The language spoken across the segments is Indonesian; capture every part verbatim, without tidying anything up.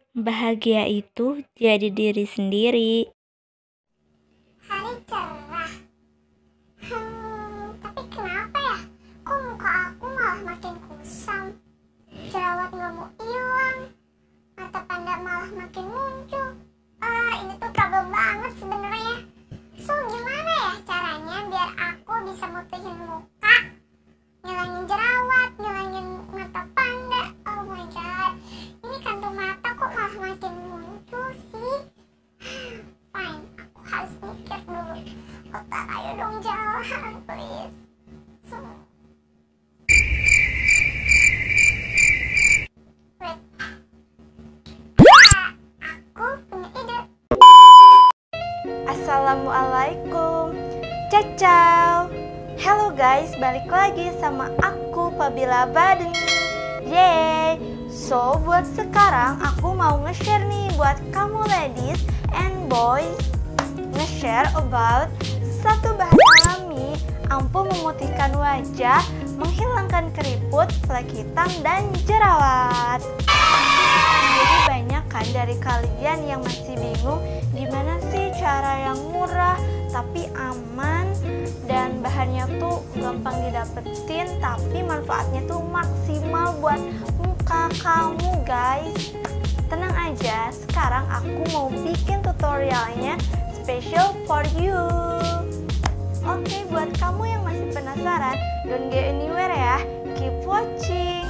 Bahagia itu jadi diri sendiri. Hari cerah. Hmm, tapi kenapa ya? Kok muka aku malah makin kusam? Jerawat nggak mau hilang, mata panda malah makin muncul. Ah, ini tuh problem banget sebenarnya. So, gimana ya caranya biar aku bisa mutihin muka, ngilangin jerawat, ngilangin mata panda? Oh my god, ini kantung mata kok malah makin muncul sih? Fine, aku harus mikir dulu. Otak, ayo dong jalan, please. So, wait. Ah, aku punya ide. Assalamualaikum, Cacau. Hello guys, balik lagi sama aku Fabila Badeng. Yeay. So buat sekarang aku mau nge-share nih buat kamu ladies and boys, nge-share about satu bahan alami ampuh memutihkan wajah, menghilangkan keriput, flek hitam, dan jerawat. Jadi banyak kan dari kalian yang masih bingung gimana sih cara yang murah tapi aman dan bahannya tuh gampang didapetin tapi manfaatnya tuh maksimal buat muka kamu guys. Tenang aja, sekarang aku mau bikin tutorialnya special for you. Oke, buat kamu yang masih penasaran, don't go anywhere ya, keep watching.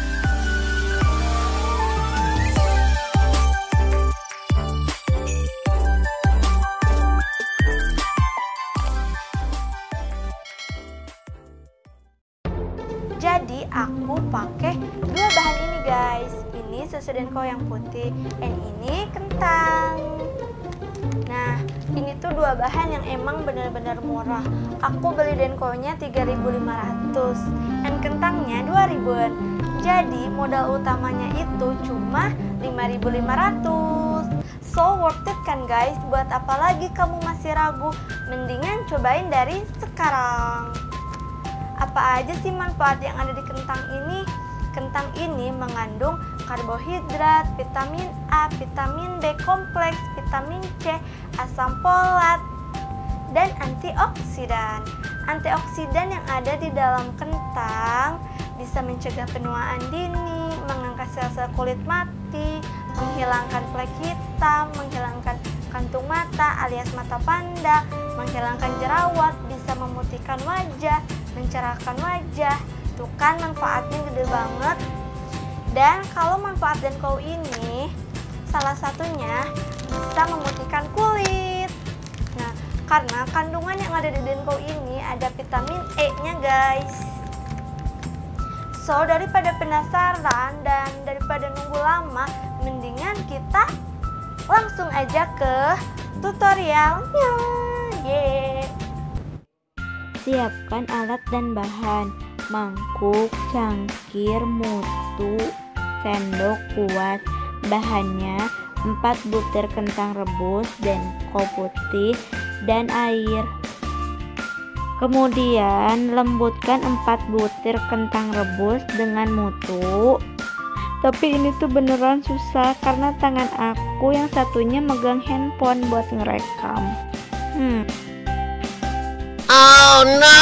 Jadi aku pakai dua bahan ini guys. Ini susu denko yang putih, and ini kentang. Nah, ini tuh dua bahan yang emang benar-benar murah. Aku beli denkonya tiga ribu lima ratus dan kentangnya dua ribuan. Jadi modal utamanya itu cuma lima ribu lima ratus. So worth it kan guys? Buat apa lagi kamu masih ragu? Mendingan cobain dari sekarang. Apa aja sih manfaat yang ada di kentang ini? Kentang ini mengandung karbohidrat, vitamin A, vitamin B kompleks, vitamin C, asam folat, dan antioksidan. Antioksidan yang ada di dalam kentang bisa mencegah penuaan dini, mengangkat sel-sel kulit mati, menghilangkan flek hitam, menghilangkan kantung mata alias mata panda, menghilangkan jerawat, bisa memutihkan wajah, mencerahkan wajah. Tuh kan manfaatnya gede banget. Dan kalau manfaat denko ini salah satunya bisa memutihkan kulit. Nah, karena kandungan yang ada di denko ini ada vitamin E-nya guys. So daripada penasaran dan daripada nunggu lama, mendingan kita langsung aja ke tutorialnya. Yeay. Siapkan alat dan bahan: mangkuk, cangkir, mutu, sendok, kuas. Bahannya empat butir kentang rebus, denko putih, dan air. Kemudian lembutkan empat butir kentang rebus dengan mutu. Tapi ini tuh beneran susah karena tangan aku yang satunya megang handphone buat ngerekam. Hmm. Oh no.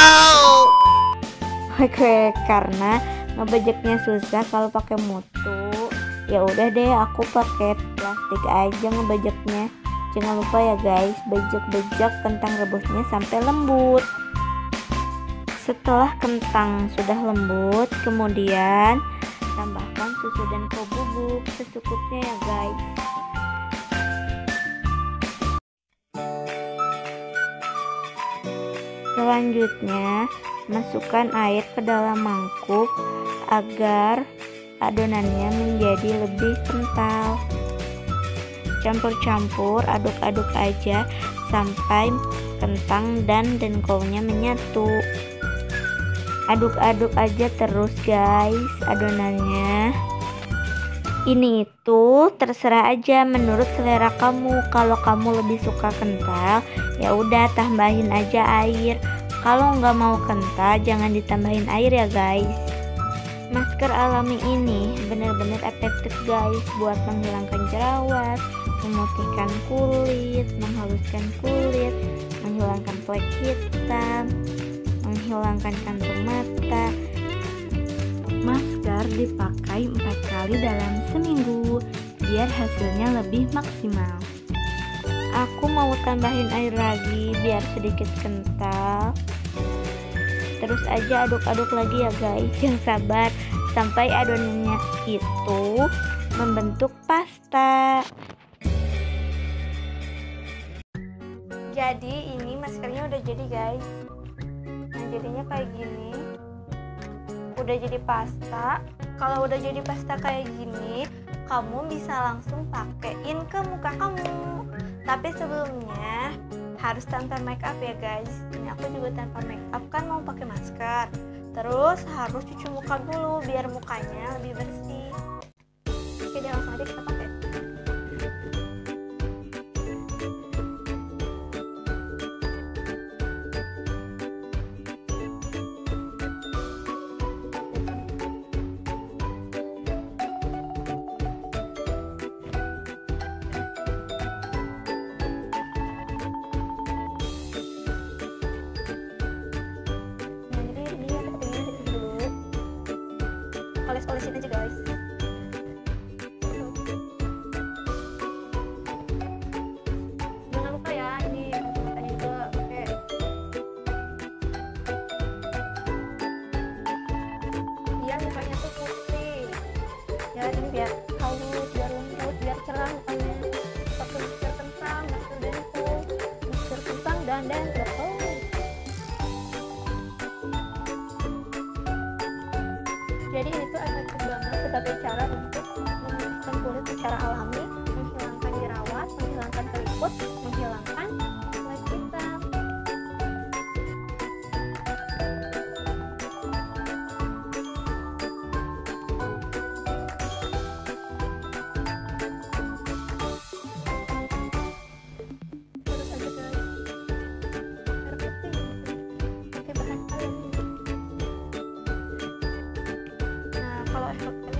Oke, karena ngebejeknya susah kalau pakai mutu. Ya udah deh, aku pakai plastik aja ngebejeknya. Jangan lupa ya guys, bejek-bejek kentang rebusnya sampai lembut. Setelah kentang sudah lembut, kemudian tambahkan susu denko bubuk secukupnya ya guys. Selanjutnya, masukkan air ke dalam mangkuk agar adonannya menjadi lebih kental. Campur-campur, aduk-aduk aja sampai kentang dan denkonya menyatu. Aduk-aduk aja terus guys adonannya. Ini itu terserah aja menurut selera kamu. Kalau kamu lebih suka kental, ya udah tambahin aja air. Kalau nggak mau kental, jangan ditambahin air ya guys. Masker alami ini benar-benar efektif guys buat menghilangkan jerawat, memutihkan kulit, menghaluskan kulit, menghilangkan flek hitam, menghilangkan kantung mata. Masker dipakai empat kali dalam seminggu biar hasilnya lebih maksimal. Aku mau tambahin air lagi biar sedikit kental. Terus aja aduk-aduk lagi ya guys, jangan sabar sampai adonannya itu membentuk pasta. Jadi ini maskernya udah jadi guys. Nah jadinya kayak gini, udah jadi pasta. Kalau udah jadi pasta kayak gini, kamu bisa langsung pakein ke muka kamu. Tapi sebelumnya harus tanpa make up ya guys. Ini aku juga tanpa make up kan mau pakai masker. Terus harus cuci muka dulu biar mukanya lebih bersih. Oke deh, langsung aja kita pakai. Oles-olesin aja guys. Jangan lupa ya ini matanya juga pakai. Biar mukanya tuh putih. Ya ini biar halus, biar lembut, biar cerah mukanya. Pakai masker kentang, masker dental, masker kentang dan dental. Oh. Jadi ini tuh efektif banget sebagai cara untuk memutihkan kulit secara alami, menghilangkan jerawat, menghilangkan keriput, menghilangkan flek hitam. Terus aja guys, biar putih. Oke, bahan kalian ini. Kalau efeknya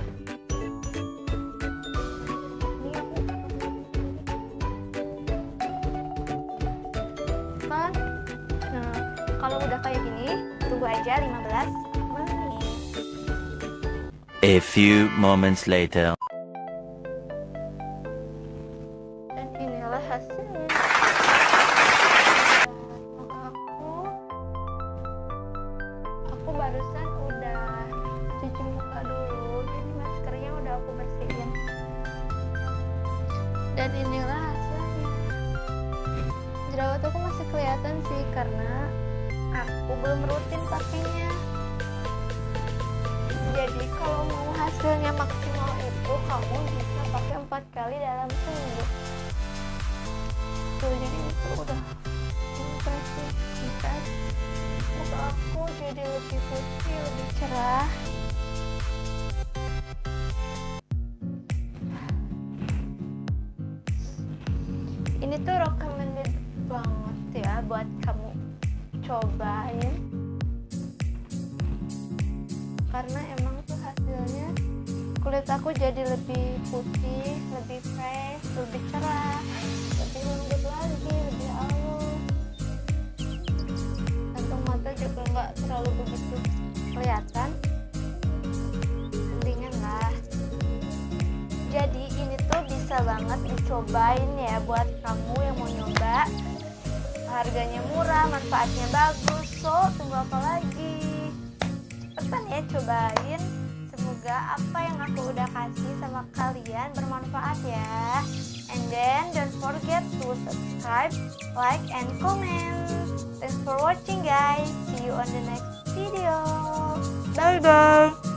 ini aku kan. Nah kalau udah kayak gini tunggu aja lima belas menit. A few moments later. Dan inilah hasilnya. Aku aku barusan udah cuci muka dulu, jadi maskernya udah aku bersihin. Dan inilah hasilnya. Jerawat aku masih kelihatan sih karena aku belum rutin pakainya. Jadi kalau mau hasilnya maksimal itu kamu bisa pakai empat kali dalam seminggu. Tuh jadi itu udah impresif, kan? Muka aku jadi lebih putih, lebih cerah. Ini tuh recommended banget ya buat kamu cobain, karena emang tuh hasilnya kulit aku jadi lebih putih, lebih fresh, lebih cerah, lebih lembut lagi, lebih halus. Kantung mata juga nggak terlalu begitu kelihatan, mendingan lah. Jadi ini tuh bisa banget dicobain ya buat kamu yang mau nyoba. Harganya murah, manfaatnya bagus, so tunggu apa lagi? Cepetan ya cobain. Semoga apa yang aku udah kasih sama kalian bermanfaat ya. And then don't forget to subscribe, like, and comment. Thanks for watching guys. See you on the next video. Bye bye.